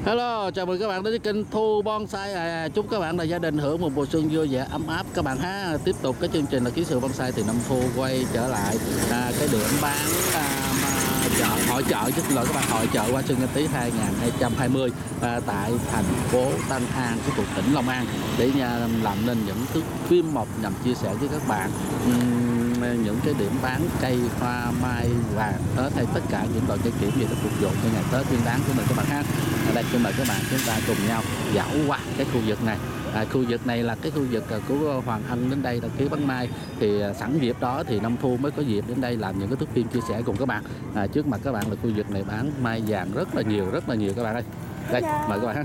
Hello, chào mừng các bạn đến với kênh Thu Bonsai. Chúc các bạn là gia đình hưởng một mùa xuân vui vẻ ấm áp các bạn ha. Tiếp tục cái chương trình là ký sự bonsai thì Năm Thu quay trở lại cái điểm bán hội chợ chứ xin lỗi các bạn, hội chợ Hoa Xuân Canh Tí 2020 tại thành phố Tân An của thuộc tỉnh Long An để làm nên những thước phim mộc nhằm chia sẻ với các bạn những cái điểm bán cây hoa mai vàng Tết hay tất cả những loại cây kiểng gì để phục vụ cho ngày Tết Nguyên đán của mình các bạn ha. Ở đây xin mời các bạn chúng ta cùng nhau dạo qua cái khu vực này. Khu vực này là cái khu vực của Hoàng Ân đến đây đăng ký bán mai, thì sẵn dịp đó thì Năm Thu mới có dịp đến đây làm những cái thước phim chia sẻ cùng các bạn. Trước mặt các bạn là khu vực này bán mai vàng rất là nhiều các bạn ơi. Đây mời các bạn ha.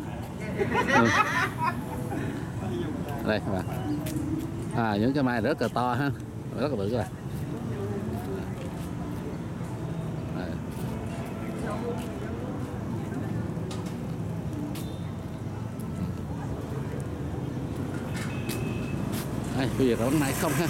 Đây các bạn, những cái mai rất là to ha, rất là bự các bạn. Đây, bây giờ bán mai không ha.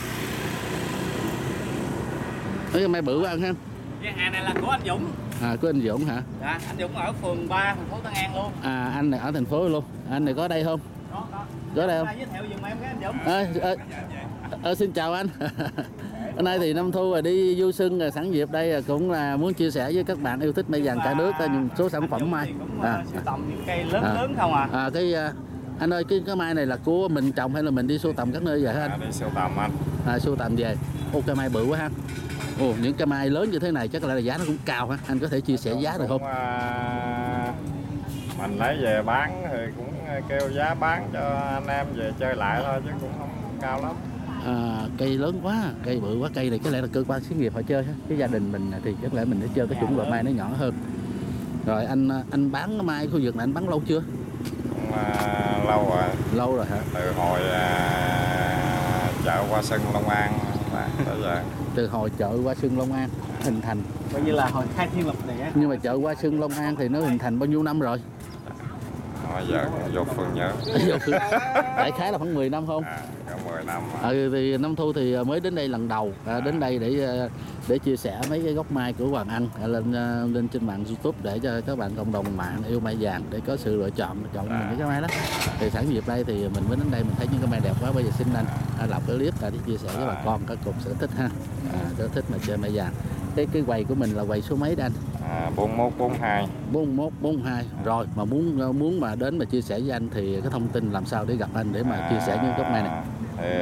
Cái mai bự quá ăn ha. Cái hàng này là của anh Dũng. Của anh Dũng hả? Dạ, anh Dũng ở phường 3 thành phố Tân An luôn. Anh này ở thành phố luôn. Anh này có đây không? Có đây không? Giới thiệu giùm em cái anh Dũng. Xin chào anh. Hôm nay thì Năm Thu đi du xuân rồi, sẵn dịp đây cũng là muốn chia sẻ với các bạn yêu thích mai vàng cả nước những số sản phẩm mai. Sưu tầm những cây lớn không à? Anh ơi, cái mai này là của mình trồng hay là mình đi sưu tầm các nơi vậy hả anh? Đi sưu tầm anh. Sưu tầm về. Cây mai bự quá ha. Những cây mai lớn như thế này chắc là giá nó cũng cao ha. Anh có thể chia sẻ giá được không? Mình lấy về bán thì cũng kêu giá bán cho anh em về chơi lại thôi chứ cũng không cao lắm. Cây lớn quá, cây bự quá, cây này có lẽ là cơ quan xí nghiệp họ chơi ha. Cái gia đình mình thì chắc lẽ mình sẽ chơi cái chủng loại mai nó nhỏ hơn. Rồi anh bán mai khu vực này anh bán lâu chưa? Lâu rồi. Lâu rồi hả? Từ hồi chợ Hoa Xuân Long An tới giờ. Từ hồi chợ Hoa Xuân Long An hình thành. Coi như là hồi khai thiên lập địa. Nhưng mà chợ Hoa Xuân Long An thì nó hình thành bao nhiêu năm rồi? Giờ vô phường nhớ. Đại khái là khoảng 10 năm không? Có 10 năm. Thì Năm Thu thì mới đến đây lần đầu, đến đây để chia sẻ mấy cái gốc mai của Hoàng Ân lên trên mạng YouTube để cho các bạn cộng đồng mạng yêu mai vàng để có sự lựa chọn mình những cái mai đó. Thì sẵn dịp đây thì mình mới đến đây mình thấy những cái mai đẹp quá, bây giờ xin anh làm cái clip để chia sẻ với bà con các cùng sở thích ha. Sở thích mà chơi mai vàng. Cái quầy của mình là quầy số mấy đó anh? 4142. 4142. Rồi mà muốn mà đến mà chia sẻ với anh thì cái thông tin làm sao để gặp anh để mà chia sẻ những gốc mai này? Thì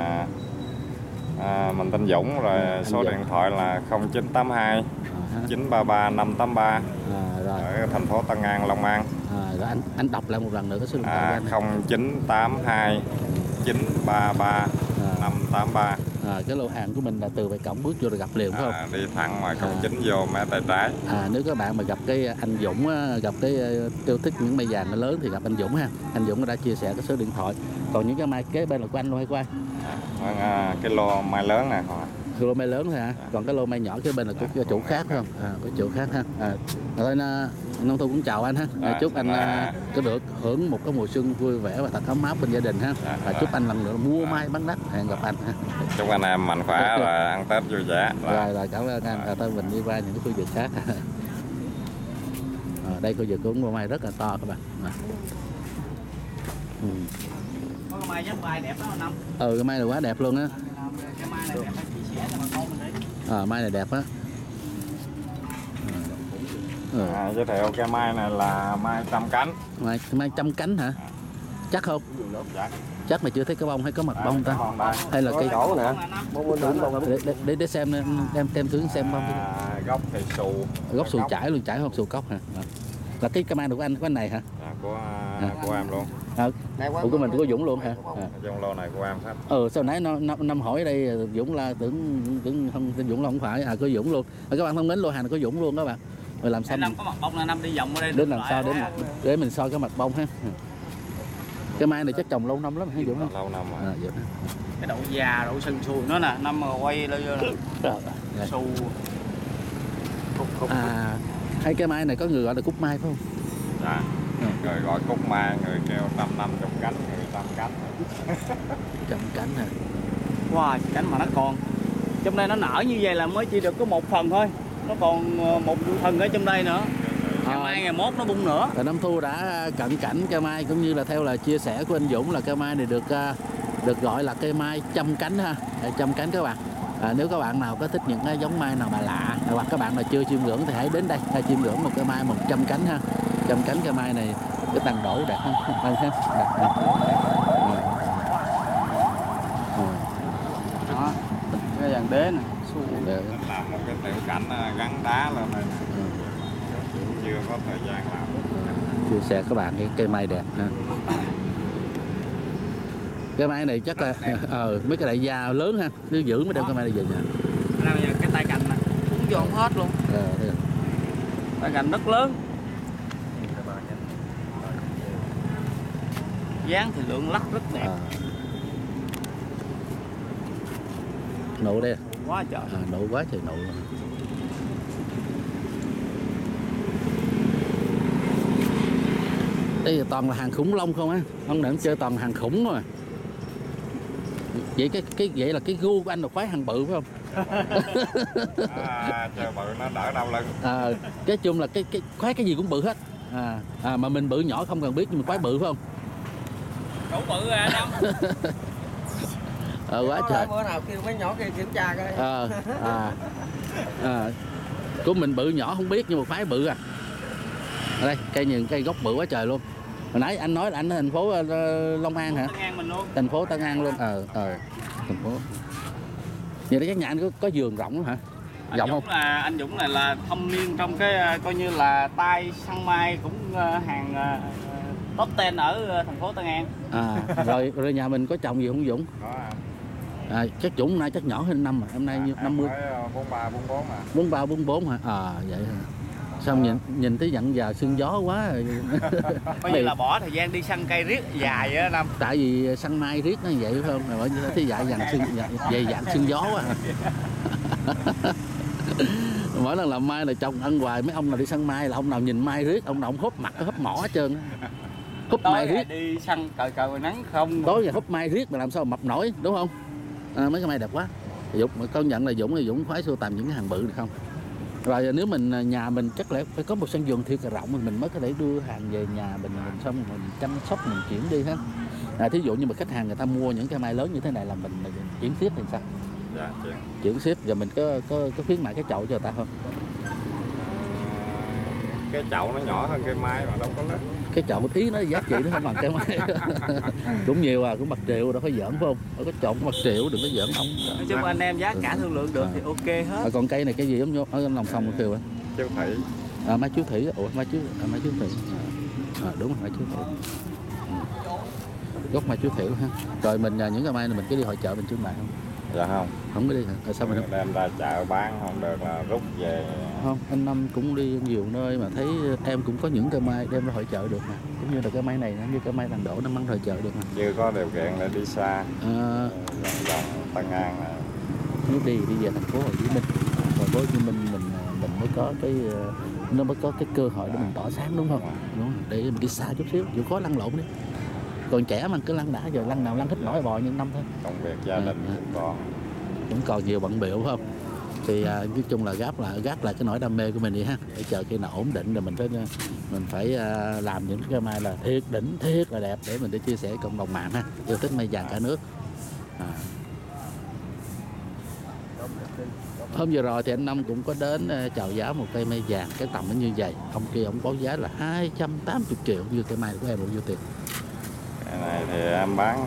mình tên Dũng rồi, số điện thoại là 0982 933 583 rồi. ở thành phố Tân An, Long An. Rồi anh đọc lại một lần nữa cái số điện thoại của anh. 0982 933 583. Cái lô hàng của mình là từ ngoài cổng bước vô là gặp liền phải không? Đi thẳng ngoài cổng chính vô mé tay trái. Nếu các bạn mà gặp cái anh Dũng gặp cái yêu thích những mai vàng nó lớn thì gặp anh Dũng ha. Anh Dũng đã chia sẻ cái số điện thoại. Còn những cái mai kế bên là của anh luôn hay của ai? Cái lô mai lớn này. Cái lô mai lớn thôi hả? Còn cái lô mai nhỏ kế bên là của chủ khác phải không? Của chủ khác ha. Thôi Năm Thu cũng chào anh ha. Chúc anh có được hưởng một cái mùa xuân vui vẻ và thật ấm áp bên gia đình ha. Và chúc anh lần nữa mua mai bán đắt, hẹn gặp anh ha. Chúc anh em mạnh khỏe và ăn Tết vui vẻ. Rồi cảm ơn anh. Thôi mình đi qua những cái khu vực khác. Đây khu vực của mua mai rất là to các bạn. Có cái mai dắt mai đẹp đó Năm. Cái mai này quá đẹp luôn á. Cái mai này đẹp chia sẻ cho bà con mình đi. Mai này đẹp á. Giới thiệu cái mai này là mai trăm cánh. Mai trăm cánh hả? Chắc không? Chắc mà chưa thấy cái bông hay có mặt bông ta? Hay là cây gỗ nè. Để xem đem thử xem bông. Gốc thì xù. Gốc xù chảy luôn, chảy không xù cốc hả? Là cái mai của anh này hả? Của em luôn. Của mình của Dũng luôn hả? Trong lô này của em hết. Sao nãy năm hỏi đây Dũng là tưởng không, Dũng là không phải, có Dũng luôn. Các bạn thân mến, lô hàng này có Dũng luôn các bạn. Rồi làm sao Năm có mặt bông là Năm đi vòng ở đây đến làm sao để mình soi cái mặt bông ha. Cái mai này chắc trồng lâu năm lắm hả Dũng? Lâu năm rồi. Cái đậu già, đậu sần sùi nó nè, Năm mà quay lên xù. Hay cái mai này có người gọi là cúc mai phải không? Dạ. Người gọi cúc mai, người kêu 150 cánh, người 100 cánh. 100 cánh hả? Wow, cánh mà nó còn. Trong đây nó nở như vậy là mới chỉ được có một phần thôi. Nó còn một phần ở trong đây nữa. ngày mai ngày mốt nó bung nữa. Rồi Nam Thu đã cận cảnh cây mai cũng như là theo là chia sẻ của anh Dũng là cây mai này được gọi là cây mai chăm cánh ha, chăm cánh các bạn. Nếu các bạn nào có thích những cái giống mai nào mà lạ hoặc các bạn nào chưa chiêm ngưỡng thì hãy đến đây chiêm ngưỡng một cây mai 100 cánh ha. Chăm cánh cây mai này cái tàn đổ đẹp ha. Đó, cái dàn đế nè. Làm một cái tiểu cảnh gắn đá lên này. Chưa có thời gian làm. Chia sẻ các bạn cái cây mai đẹp ha. Cây mai này chắc là mấy cái đại gia lớn ha, nếu giữ mới đem cây mai này về nhà. Đây là cái tay cành nè, cũng dọn hết luôn. Tay cành rất lớn. Dáng thì lượng lắc rất đẹp. Nụ đây. Quá trời. Nụ quá trời nụ. Đây là toàn là hàng khủng long không á, ông đừng chơi toàn hàng khủng mà. Vậy vậy là cái gu của anh là khoái hàng bự phải không? Chơi bự nó đỡ đau lưng. Cái chung là cái khoái cái gì cũng bự hết. Mà mình bự nhỏ không cần biết nhưng mà khoái bự phải không? Đủ bự à anh em. Quá trời. Bữa nào kêu mấy nhỏ kia kiểm tra coi. Của mình bự nhỏ không biết nhưng mà khoái bự à. Ở đây cây gốc bự quá trời luôn. Hồi nãy anh nói là anh ở thành phố Long An hả? Tân An mình luôn. Thành phố Tân An luôn. Thành phố. Vậy đó chắc nhà anh có vườn rộng lắm hả? Rộng không? Anh Dũng này là thâm niên trong cái coi như là tay săn mai cũng hàng top 10 ở thành phố Tân An. Rồi nhà mình có trồng gì không Dũng? Có. Chắc Dũng nay chắc nhỏ hơn năm mà, hôm nay 50. 43, 44 mà. 43, 44 hả? Vậy hả? Sao nhìn thấy dặn già sương gió quá rồi. Coi như là bỏ thời gian đi săn cây riết dài á Năm. Tại vì săn mai riết nó vậy phải không? Rồi thấy dạy dặn sương gió quá. Mỗi lần làm mai là trồng ăn hoài, mấy ông nào đi săn mai là ông nào nhìn mai riết, ông nào ông húp mặt húp mỏ hết trơn. Húp mai riết. Đi săn cờ nắng không. Tối giờ húp mai riết mà làm sao mà mập nổi, đúng không? Mấy cái mai đẹp quá. Dũng công nhận là Dũng khoái sưu tầm những cái hàng bự được không? Rồi nếu mình nhà mình chắc là phải có một sân vườn thiệt là rộng mình mới có thể đưa hàng về nhà mình xong mình chăm sóc mình chuyển đi ha. Thí dụ như mà khách hàng người ta mua những cái mai lớn như thế này là mình chuyển ship thì sao? Dạ, chuyển ship rồi mình có khuyến mại cái chậu cho người ta không? Cái chậu nó nhỏ hơn cây mai mà đâu có lớn. Cái chậu ý nó giá trị nó không bằng cây mai. Cũng nhiều cũng bạc triệu đâu có giỡn phải không? Ở cái chậu cũng bạc triệu đừng có giỡn ông. Nói chung anh em giá cả thương lượng được thì ok hết. Còn cây này cái gì giống như ở lòng sông một kiều á? Chú Thủy. Mai chú Thủy. Mai chú Thủy. Đúng rồi, mai chú Thủy. Gốc mai chú Thủy ha. Rồi mình những cây mai này mình cứ đi hội chợ mình trưng bày không? Dạ không. Không có đi hả? Sao mình đem ra chợ bán không được là rút về. Không, anh Năm cũng đi nhiều nơi mà thấy em cũng có những cây mai đem ra hội chợ được mà. Cũng như là cây mai này như cây mai Tàn Đổ nó mang hội chợ được mà. Chưa có điều kiện để đi xa. Vòng Tân An này. Nếu đi về thành phố Hồ Chí Minh. Thành phố Hồ Chí Minh mình mới có cái nó mới có cái cơ hội để mình tỏa sáng đúng không? Đúng không? Để mình đi xa chút xíu, chịu khó lăn lộn đi. Còn trẻ mà cứ lăn đã giờ lăn nào lăn thích nổi bò như Năm thôi. Công việc gia đình cũng còn nhiều bận bịu phải không? Thì nói chung là gác lại cái nỗi đam mê của mình đi ha, để chờ khi nào ổn định rồi mình phải làm những cái mai là thiệt đỉnh thiệt là đẹp để mình để chia sẻ cộng đồng mạng ha, yêu thích mai vàng cả nước. Hôm vừa rồi thì anh Năm cũng có đến chào giá một cây mai vàng cái tầm nó như vậy, ông kia ông báo giá là 280 triệu, như cây mai của em bao nhiêu tiền? Cái này thì em bán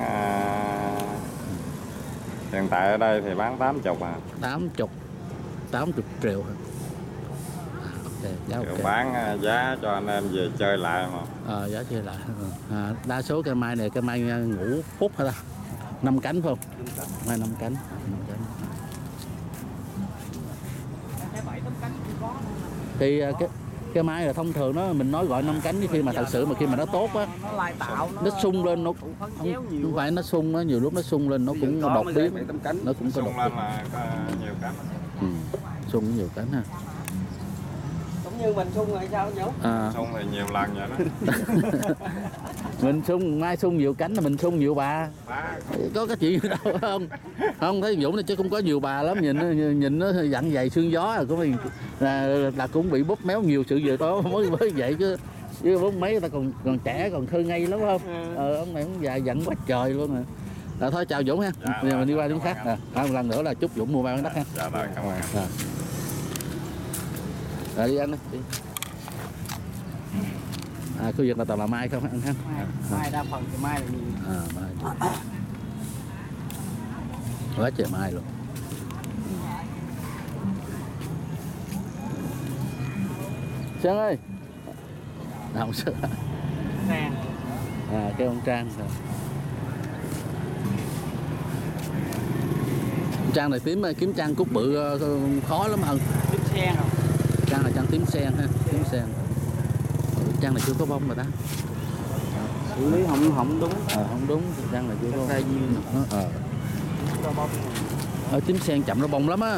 hiện tại ở đây thì bán 80 à. 80 triệu hả? Ok, giá ok. Bán giá cho anh em về chơi lại mà. Giá chơi lại. Đa số cây mai này cây mai ngũ phút hả ta? 5 cánh phải không? Mai 5 cánh. Thì cái mai là thông thường nó mình nói gọi 5 cánh khi mà thật sự mà khi mà nó tốt á, nó sung lên nó không phải nó sung á, nhiều lúc nó sung lên nó cũng đột biến, nó cũng có đột biến. Nhiều cánh. Sung nhiều cánh ha. Cũng như mình sung rồi sao nhỉ? Sung thì nhiều lần vậy đó. Mình sung mai sung nhiều cánh là mình sung nhiều bà. Có cái chuyện gì đâu không? Không thấy Dũng này chứ cũng có nhiều bà lắm, nhìn nó dặn dày xương gió rồi cũng là cũng bị bóp méo nhiều sự việc đó mới vậy chứ bốn mấy ta còn trẻ còn thơ ngây lắm không? Ông này cũng già dặn quá trời luôn rồi. Thôi chào Dũng ha. Bây giờ mình đi qua điểm khác. Một lần nữa là chúc Dũng mua mai bán đắt ha. Dạ rồi, cảm ơn. Rồi đi ăn đi. Khu vực là toàn là mai không ăn ha? Mai đa phần thì mai là nhiều. Mai. Quá trời mai luôn. Sơn ơi. Không Sơn. Trang. Cái ông Trang rồi. Trang này kiếm trang cúc bự khó lắm hơn. Tím sen không? Trang là trang tím sen ha, tím sen. Trang này chưa có bông rồi ta. Xử lý không đúng. Không đúng, trang này chưa có. Đây duyên. Ở tím sen chậm nó bông lắm á.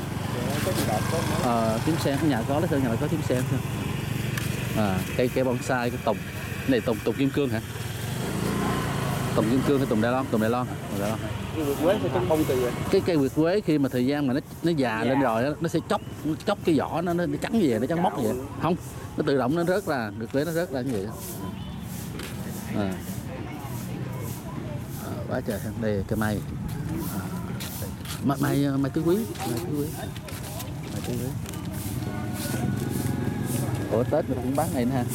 Tím sen ở nhà có đó, nhà có tím sen thôi. Cây bonsai cái tùng này tùng kim cương hả? Tùng kim cương hay tùng Đài Loan? Tùng Đài Loan. Cái Nguyệt quế phải trống bông từ rồi. Cái cây Nguyệt quế khi mà thời gian mà nó già lên rồi nó sẽ chóc cái vỏ nó trắng về, nó trắng mốc vậy. Không, nó tự động nó rớt ra, Nguyệt quế nó rớt ra như vậy. Quá trời, đây cây mai. Mai tứ quý. Ủa Tết mình cũng bán này nữa ha.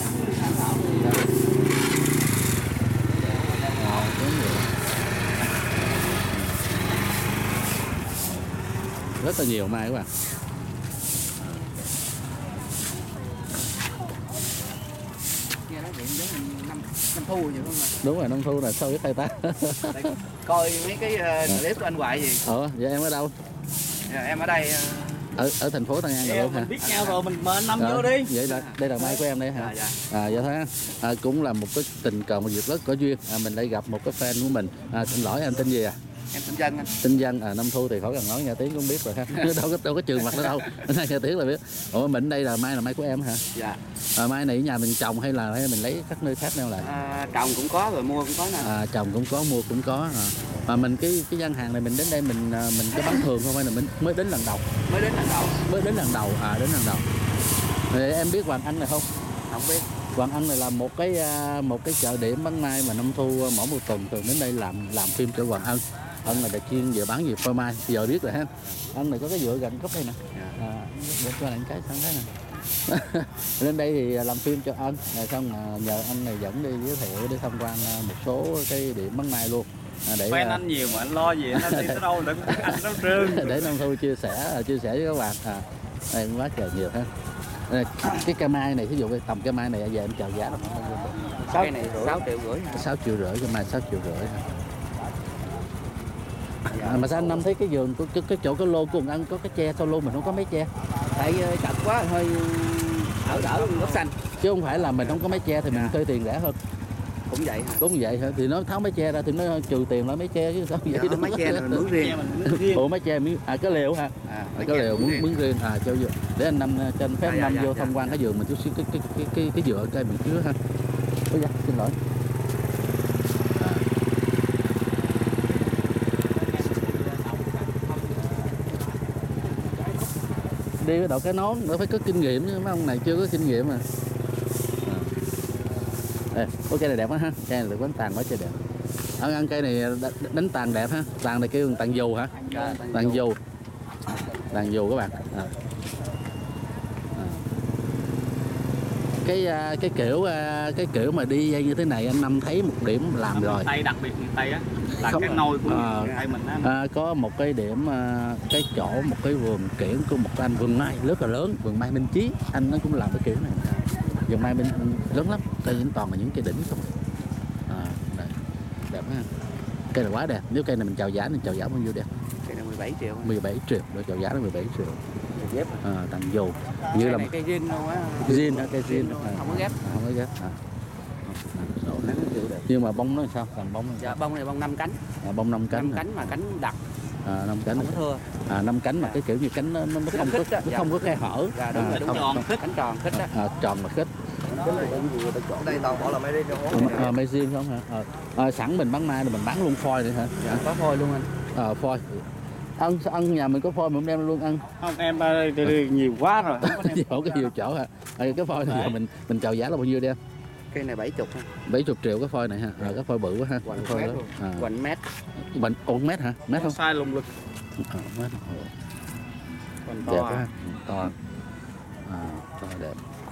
Rất là nhiều mai các bạn. Nghe nói chuyện giống năm thu vậy không ạ? Đúng rồi, năm thu là sao biết thay ta. Coi mấy cái clip của anh Hoài gì. Vậy em ở đâu? Em ở đây. Ở thành phố Tân An rồi luôn hả? Mình biết nhau rồi, mình mời anh Năm vô đi. Vậy là đây là mai của em đây hả? Dạ thôi. Cũng là một cái tình cờ, một việc rất có duyên. Mình đây gặp một cái fan của mình. Xin lỗi anh tên gì à? Em tên Dân anh. Tên Dân. Năm thu thì khỏi cần nói, nghe tiếng cũng biết rồi ha. đâu có trường mặt nữa đâu. Nghe tiếng là biết. Ủa mình đây là mai của em hả? Dạ. Mai này ở nhà mình trồng hay mình lấy các nơi khác neo lại? Trồng cũng có rồi mua cũng có nè. Trồng cũng có, mua cũng có. Mà mình cái gian hàng này mình đến đây mình có bán thường không hay là mình mới đến lần đầu? Đến lần đầu. Đến lần đầu. Thì em biết Hoàng Anh này không? Không biết. Hoàng Anh này là một cái chợ điểm bán mai mà năm thu mỗi một tuần thường đến đây làm phim cho Hoàng Ân. Ân là chuyên về bán gì phơi mai, giờ biết rồi ha. Ân này có cái vựa gần gốc đây nè. Để cho lại cái sang thế này. Lên đây thì làm phim cho Ân, xong nhờ anh này dẫn đi giới thiệu, đi tham quan một số cái điểm bán mai luôn. Để quen anh nhiều mà anh lo gì anh đi tới đâu để anh nó trơn. Để năm thu chia sẻ với các bạn. Đây cũng quá trời nhiều ha. Cái cây mai này, ví dụ cái tầm cây mai này về em chào giá là khoảng bao nhiêu? Cây này 6,5 triệu. 6,5 triệu, cây mai 6,5 triệu. Mà sao anh Năm thấy cái vườn cái chỗ cái lô của anh có cái tre, sao lô mình không có mấy tre? Tại chặt quá hơi đỡ gốc xanh. Chứ không phải là mình không có mấy tre thì mình thuê tiền rẻ hơn. Cũng vậy hả? Đúng vậy hả? Thì nó tháo mấy tre ra thì nó trừ tiền lại mấy tre chứ sao vậy? Mấy tre là mướn riêng. Ủa mấy tre cái lều ha? Cái lều mướn riêng. Cho để anh Năm cho anh phép Năm vô tham quan cái vườn mình chút xíu, cái vựa cây mình trước ha. Ôi da, xin lỗi. Đi với đội cái nón nó phải có kinh nghiệm chứ, mấy ông này chưa có kinh nghiệm mà. Cái cây này đẹp quá ha, cây này được đánh tàn quá trời đẹp. Ăn cây này đánh tàn đẹp ha, tàn này kêu tàn dù hả? Tàn dù các bạn. Cái kiểu mà đi dây như thế này anh Năm thấy một điểm làm rồi. Tây, đặc biệt miền Tây á là cái nôi của miền Tây mình á. Có một cái điểm, cái chỗ một cái vườn kiển của một anh vườn mai rất là lớn, vườn mai Minh Chí, anh nó cũng làm cái kiểu này. Vườn mai lớn lắm, đây toàn là những cây đỉnh không. Đẹp ha. Cây này quá đẹp, nếu cây này mình chào giá bao nhiêu đẹp? Cây này 17 triệu. 17 triệu, rồi chào giá là 17 triệu. Ghép tặng dù. Như là cây zin luôn á. Zin hả? Cây zin. Không có ghép. Không có ghép. Nhưng mà bông nó sao? Làm bông. Dạ, bông này bông 5 cánh. Bông 5 cánh. 5 cánh mà cánh đặc. 5 cánh. Không có thưa. 5 cánh mà cái kiểu như cánh nó không có khe hở. Dạ, đúng rồi, đúng tròn khít, cánh tròn khít á. Tròn mà khít. đây toàn bộ là mấy đi Mây riêng không hả? Sẵn mình bắn mai rồi mình bắn luôn phôi nữa hả? dạ, có phôi luôn anh. Phôi. Ăn nhà mình có phôi mình đem luôn ăn. Không em nhiều quá rồi. Không có nhiều chỗ hả? Cái phôi này mình chào giá là bao nhiêu đi em? Cây này 70 ha. 70 triệu cái phôi này ha. Cái phôi bự quá ha. Quạnh mét. Quạnh mét hả? Mét không? Sai lùng lực. Mét. To đẹp quá. To. To đẹp.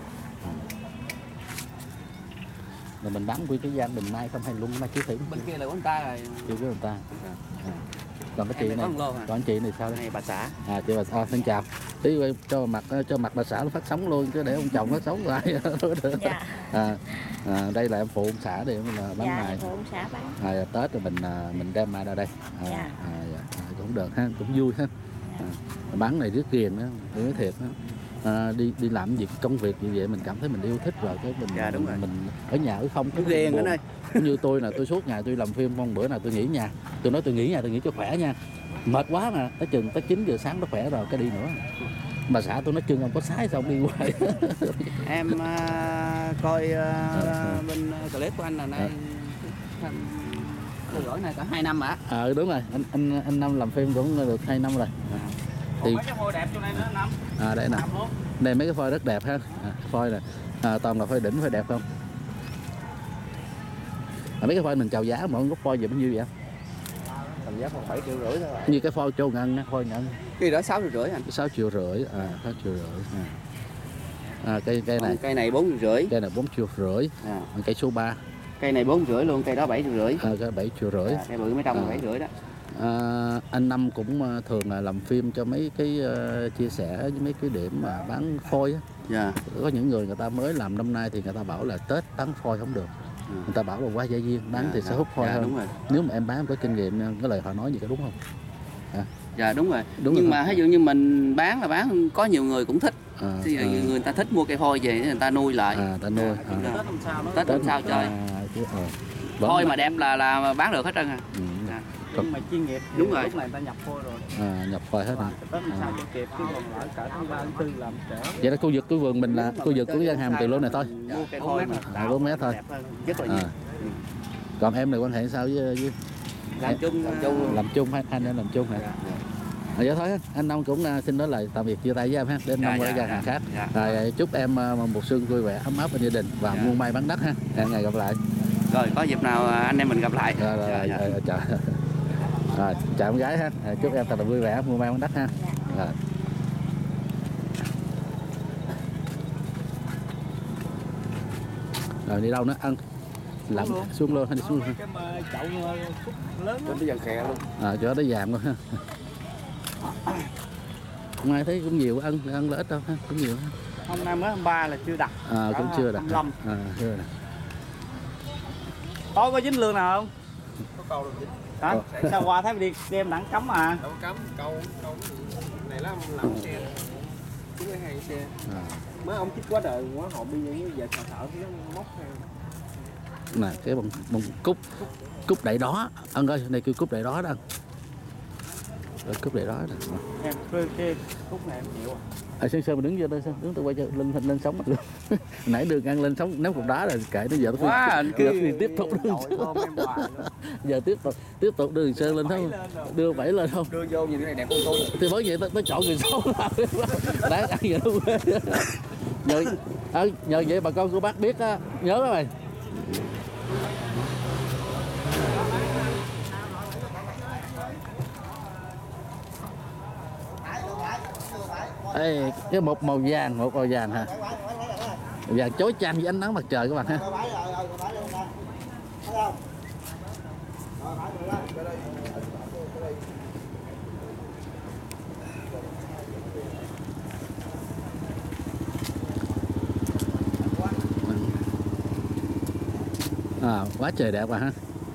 Rồi mình bắn quy cái gian bình mai không hay luôn mai chứ thử. Bên kia là của người ta rồi. Chưa của người ta. Còn cái chị này, còn chị này sao đây? Này bà xã. Chị bà xin chào. Tí cho mặt bà xã nó phát sóng luôn chứ để ông chồng nó sống lại. Dạ. Đây là em phụ ông xã để mình bán mai. Phụ ông xã bán. Tết rồi mình đem mai ra đây. Dạ. Cũng được ha, cũng vui ha. Bán này rất ghiền đó, nói thiệt đó. Đi làm việc công việc như vậy mình cảm thấy mình yêu thích rồi cái mình ở nhà ở không cái ghiền ở đây. Như tôi là tôi suốt ngày tôi làm phim, không bữa nào tôi nghỉ nhà. Tôi nói tôi nghỉ nhà tôi nghỉ cho khỏe nha. Mệt quá mà, tới 9 giờ sáng nó khỏe rồi cái đi nữa. Bà xã tôi nói chừng ông có sái sao đi hoài. Em coi bên clip của anh là nay theo dõi này cả 2 năm hả? Đúng rồi, anh Năm làm phim cũng được 2 năm rồi. Thì mấy cái phôi đẹp chỗ này nữa Năm. Đây nè. Đây mấy cái phôi rất đẹp ha. Phôi nè. Toàn là phôi đỉnh, phôi đẹp không? Mấy cái phôi mình chào giá mà không có phôi gì bao nhiêu vậy? Tầm giá còn 7,5 triệu thôi. Như cái phôi Châu Ngân, phôi Ngân. Cái đó 6,5 triệu anh. 6,5 triệu. 6,5 triệu. Cây này. Cây này 4,5 triệu. Cây này 4,5 triệu. Cây số 3. Cây này 4,5 triệu luôn, cây đó 7,5 triệu. Cái 7,5 triệu. Cây bự mấy trong là 7,5 triệu đó. Anh Năm cũng thường là làm phim cho mấy cái chia sẻ với mấy cái điểm mà bán phôi á. Dạ. Có những người ta mới làm năm nay thì người ta bảo là Tết bán phôi không được. Người ta bảo là quá dễ duyên, bán thì sẽ hút phôi hơn. Đúng rồi. Nếu mà em bán có kinh nghiệm cái lời họ nói gì có đúng không? Dạ đúng rồi. Đúng nhưng rồi mà ví dụ như mình bán là bán có nhiều người cũng thích. Thì người ta thích mua cây phôi về người ta nuôi lại. Ta nuôi. Tết làm sao chơi. Phôi mà đẹp là bán được hết trơn à. Nhưng mà chuyên nghiệp đúng rồi. Lúc này ta nhập phôi rồi. Nhập phôi hết rồi. Tết làm sao cho kịp chứ còn lại cả tháng 3 tháng 4 làm trễ. Vậy là khu vực của vườn mình là khu vực của gian hàng từ lô này thôi. Mua cây phôi mà 4 mét thôi. Rất là nhiều. Còn em này quan hệ sao với làm chung hay anh em làm chung hả? Vậy thôi anh Năm cũng xin nói lời tạm biệt chia tay với em ha, đến năm qua gian hàng khác. Rồi chúc em một xuân vui vẻ ấm áp bên gia đình và muôn may bán đắt ha. Hẹn ngày gặp lại. Rồi có dịp nào anh em mình gặp lại. Chào. Rồi chào em gái ha. Chúc em thật là vui vẻ muôn may bán đắt ha. Rồi đi đâu nữa ăn lặn xuống luôn hay đi xuống cái chậu lớn đến cái dàn khe luôn. Chỗ đó vàng luôn ha. Hôm nay thấy cũng nhiều ăn là ít đâu ha, cũng nhiều ha. Hôm nay mới 23 là chưa đặt. Cũng chưa đặt. 25. Chưa đặt. Tối có dính lương nào không? Có câu đâu dính. Hả? Sao qua thấy đi đem đẳng cấm à? Đâu có cấm, câu này làm xe. Chứ cái hàng xe. Mấy ông chích quá đời quá họ bây giờ sợ cái nó móc hay. Nè cái bông cúc đậy đó ăn ơi, này kêu cúc đậy đó đó ăn. Cúc đậy đó nè. Em cái cúc này em chịu à. Sơn mình đứng vô đây, đứng tôi quay cho lên sóng mặt luôn. Nãy đường ăn lên sóng ném cục đá rồi kệ nó giờ nó tiếp tục giờ tiếp tục đưa Sơn lên thôi, đưa Bảy lên không, đưa vô nhìn cái này đẹp hơn tôi thì bởi vậy nó chọn người xấu đáng ăn vậy luôn. Nhờ vậy bà con của bác biết á, nhớ đó mày. Ê, cái một màu vàng hả? Vàng chói chang với ánh nắng mặt trời các bạn ha. Quá trời đẹp à ha.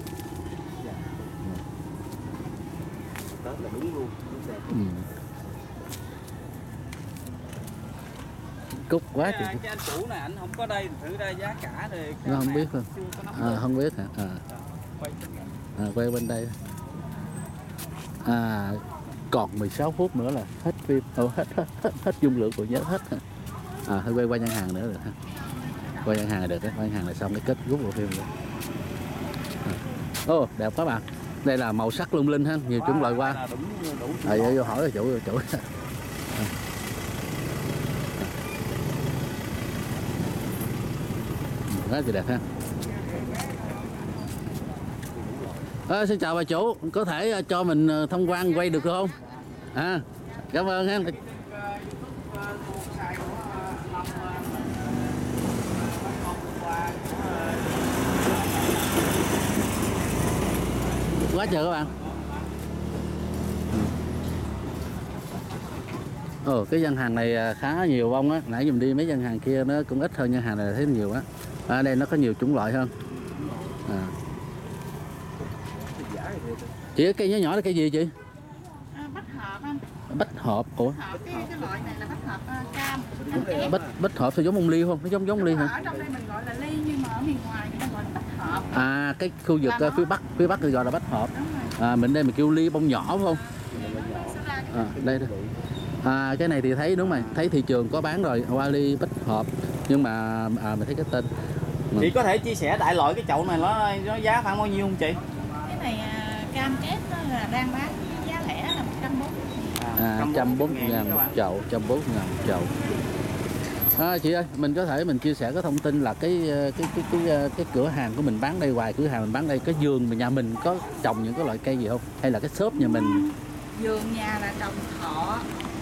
Tết là đúng luôn. Cúc quá cái anh chủ này anh không có đây thử ra giá cả thì nó không biết không? Không biết hả? Quay bên đây. Còn 16 phút nữa là hết phim, hết dung lượng của nhớ hết. Hơi quay qua gian hàng nữa rồi ha. Coi gian hàng này được đấy, coi gian hàng này xong cái kết rút bộ phim rồi. Ô, đẹp các bạn. Đây là màu sắc lung linh ha, nhiều chủng loại hoa. Vô hỏi rồi chủ. Rất là đẹp ha. Xin chào bà chủ, có thể cho mình tham quan quay được không? Cảm ơn ha. Quá trời các bạn. Cái gian hàng này khá nhiều bông á, nãy mình đi mấy gian hàng kia nó cũng ít hơn, gian hàng này thấy nhiều á. Ở đây nó có nhiều chủng loại hơn. Chị cây nhỏ nhỏ là cây gì chị? Bách hợp anh. Bách hợp, ủa? Cái loại này là bách hợp cam. Bách hợp thì giống bông ly không? Nó giống ly hả? Ở trong đây mình gọi là ly nhưng mà ở miền ngoài người ta gọi là bách hợp. Cái khu vực phía bắc thì gọi là bách hợp. Mình đây mình kêu ly bông nhỏ phải không? Đây đó. Cái này thì thấy đúng rồi, thấy thị trường có bán rồi, hoa ly bách hợp, nhưng mà mình thấy cái tên. Chị có thể chia sẻ đại loại cái chậu này nó giá khoảng bao nhiêu không chị? Cái này cam kép là đang bán giá lẻ là 140.000 một chậu, 140.000 một chậu. Chị ơi, mình có thể mình chia sẻ cái thông tin là cái cửa hàng của mình bán đây, ngoài cửa hàng mình bán đây, cái vườn mà nhà mình có trồng những cái loại cây gì không? Hay là cái shop nhà mình? Vườn nhà là trồng thọ,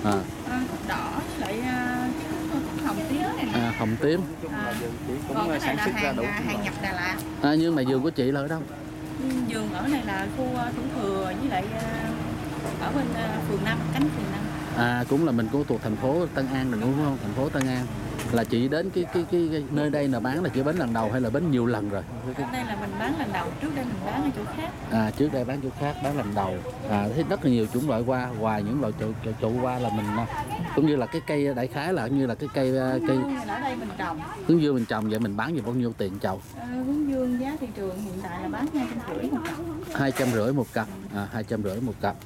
đỏ với lại cái hồng tím này nè. Hồng tím. Còn cái này là hàng nhập Đà Lạt. Nhưng mà vườn của chị là ở đâu? Vườn ở này là khu Thủ Thừa với lại ở bên phường 5, cánh phường 5. Cũng là mình cũng thuộc thành phố Tân An đúng không? Thành phố Tân An. Là chị đến cái nơi đây là bán là chị bán lần đầu hay là bán nhiều lần rồi? Đây là mình bán lần đầu, trước đây mình bán ở chỗ khác. Trước đây bán chỗ khác, bán lần đầu. Thấy rất là nhiều chủng loại hoa, ngoài những loại trụ hoa là mình cũng như là cái cây đại khái là như là cái cây ở đây mình trồng. Hướng dương mình trồng, vậy mình bán gì bao nhiêu tiền chậu? Hướng dương giá thị trường hiện tại là bán 250 một cặp. 250 một cặp. 250 một cặp.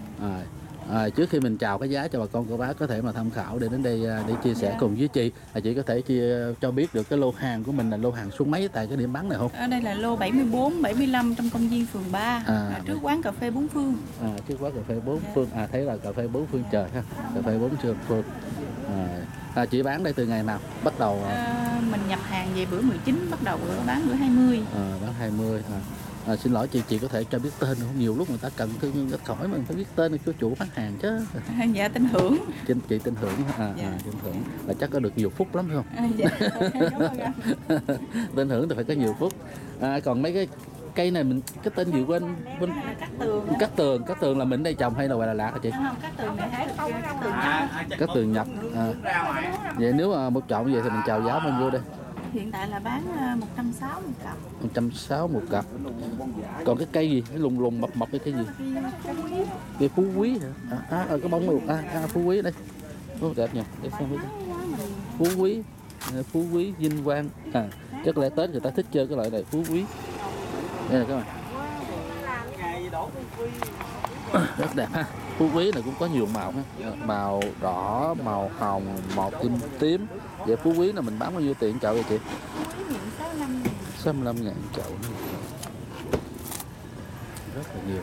Trước khi mình chào cái giá cho bà con cô bác có thể mà tham khảo để đến đây để chia sẻ cùng với chị, chị có thể cho biết được cái lô hàng của mình là lô hàng số mấy tại cái điểm bán này không? Ở đây là lô 74, 75 trong công viên phường 3, trước quán cà phê 4 Phương. Trước quán cà phê 4 Phương, thấy là cà phê 4 Phương trời ha, cà phê 4 Phương. Chị bán đây từ ngày nào? Bắt đầu mình nhập hàng về bữa 19, bắt đầu bán bữa 20. Bán 20. Xin lỗi chị có thể cho biết tên không? Nhiều lúc người ta cần thương ít khỏi mình phải biết tên của chủ bán hàng chứ. Dạ, tên Hưởng. Chị tên Hưởng. Tên Hưởng là chắc có được nhiều phúc lắm phải không? Dạ, cảm ơn anh. Tên Hưởng thì phải có nhiều phúc. Còn mấy cái cây này mình cái tên gì quên Cát Tường là mình đây trồng hay là ngoài Đà Lạt hả chị? Không, Cát Tường này hết Cát Tường nhập. Vậy nếu mà một chậu như vậy thì mình chào giá bao nhiêu đây? Hiện tại là bán 160 một cặp. 160 một cặp. Còn cái cây gì? Cái lùng mập cái gì? Cây phú quý hả? Cái bông luộc. Phú quý đây. Đẹp nhỉ. Để xem Phú quý Vinh Quang. Chắc lẽ Tết người ta thích chơi cái loại này Phú quý. Đây là các bạn. Rất đẹp ha. Phú quý này cũng có nhiều màu ha. Màu đỏ, màu hồng, màu tím. Vậy Phú quý là mình bán bao nhiêu tiền chậu vậy chị? 65.000 chậu. Rất là nhiều.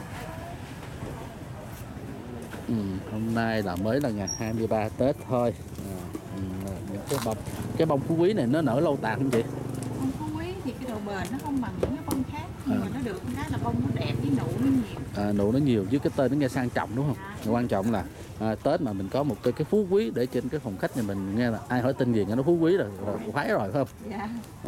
Hôm nay là mới là ngày 23 Tết thôi. Những cái bông Phú quý này nó nở lâu tàn không chị? Bông Phú quý thì cái độ bền nó không bằng những cái bông khác, nhưng mà nó được cái là bông nó đẹp với nụ nó nhiều. Nụ nó nhiều với cái tên nó nghe sang trọng đúng không? Quan trọng là Tết mà mình có một cái Phú quý để trên cái phòng khách nhà mình nghe là ai hỏi tên gì nghe nó Phú quý rồi khoái rồi phải không? Dạ.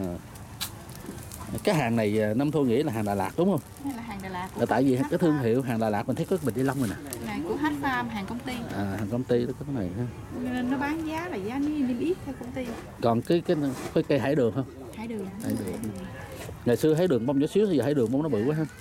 Cái hàng này Năm Thu nghĩ là hàng Đà Lạt đúng không? Đây là hàng Đà Lạt. Là tại vì cái thương hiệu hàng Đà Lạt mình thấy có bịch ni lông rồi nè. Này của Hát Farm, hàng công ty. Hàng công ty nó có cái này ha. Nên nó bán giá là giá niêm yết theo công ty. Còn cái cây hải đường không? Hải đường. Ngày xưa hải đường bông nhỏ xíu, thì giờ hải đường bông nó bự quá ha.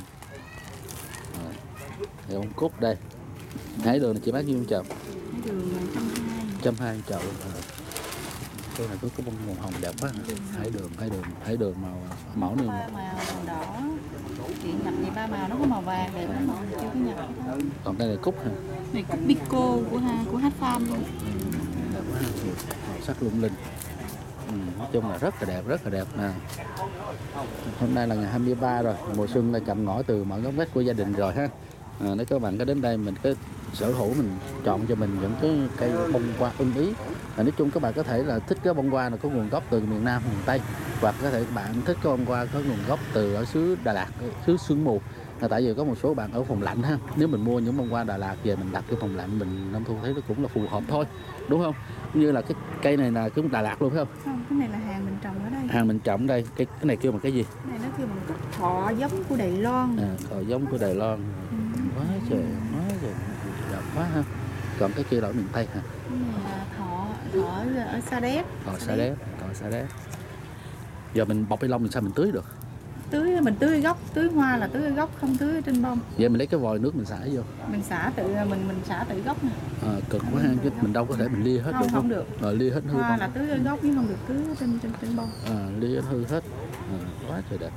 Bông cúc đây. Hải đường này chỉ bán nhiêu một chậu? Hải đường 120 chậu. Cái này có bông màu hồng đẹp quá. Hải đường màu này. Màu đỏ. Chị nhập thì 3 màu nó có màu vàng đẹp lắm mà chưa có nhập. Còn đây là cúc hả? Này cúc Pico của Hát Farm luôn. Đẹp quá. Màu sắc lung linh. Nói chung là rất là đẹp nè. Hôm nay là ngày 23 rồi, mùa xuân đã chậm ngõ từ mọi ngóc ngách của gia đình rồi ha. Nếu các bạn có đến đây mình cứ sở hữu, mình chọn cho mình những cái cây bông hoa ưng ý. Nói chung các bạn có thể là thích cái bông hoa là có nguồn gốc từ miền Nam, miền Tây, hoặc có thể bạn thích cái bông hoa có nguồn gốc từ ở xứ Đà Lạt, xứ sương mù. Tại vì có một số bạn ở vùng lạnh ha, nếu mình mua những bông hoa Đà Lạt về mình đặt cái vùng lạnh mình Nam Thu thấy nó cũng là phù hợp thôi, đúng không? Như là cái cây này là cũng Đà Lạt luôn phải không? Không, cái này là hàng mình trồng ở đây. Hàng mình trồng ở đây, cái này kêu bằng cái gì? Cái này nó kêu bằng cúc thọ giống của Đài Loan. Thọ giống của Đài Loan. Quá trời đẹp quá ha. Còn cái kia là ở miền Tây hả? Cái này là thọ ở Sa Đéc. Thọ Sa Đéc. Giờ mình bọc ni lông thì sao mình tưới được? Mình tưới gốc, tưới hoa là tưới gốc, không tưới trên bông. Vậy mình lấy cái vòi nước mình xả vô. Mình xả tự gốc nè. Cực quá ha, chứ mình đâu có thể mình lia hết được. Không được. Lia hết hư hoa bông. là tưới ở gốc chứ không được tưới trên bông. Lia hư hết. Quá trời đẹp.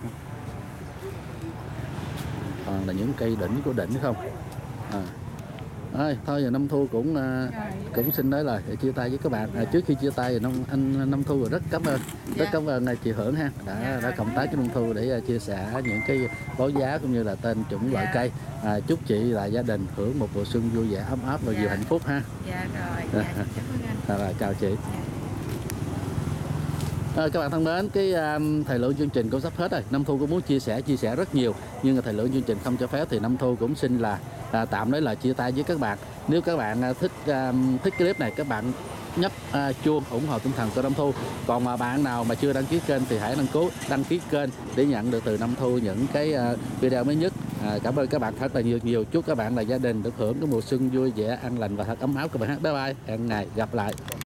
Còn là những cây đỉnh của đỉnh không. Thôi giờ Nam Thu cũng xin nói lời để chia tay với các bạn. Trước khi chia tay thì anh Nam Thu rất cảm ơn, rất cảm ơn chị Hưởng ha đã cộng tác với Nam Thu để chia sẻ những cái báo giá cũng như là tên chủng loại cây. Chúc chị và gia đình hưởng một mùa xuân vui vẻ, ấm áp và nhiều hạnh phúc ha. Dạ rồi, Rồi chào chị. Các bạn thân mến, cái thời lượng chương trình cũng sắp hết rồi. Nam Thu cũng muốn chia sẻ rất nhiều, nhưng mà thời lượng chương trình không cho phép thì Nam Thu cũng xin là tạm nói lời chia tay với các bạn. Nếu các bạn thích cái clip này, các bạn nhấp chuông ủng hộ tinh thần của Nam Thu. Còn mà bạn nào mà chưa đăng ký kênh thì hãy đăng ký kênh để nhận được từ Nam Thu những cái video mới nhất. Cảm ơn các bạn thật là nhiều. Chúc các bạn là gia đình được hưởng cái mùa xuân vui vẻ, an lành và thật ấm áp các bạn. Bye bye, hẹn ngày gặp lại.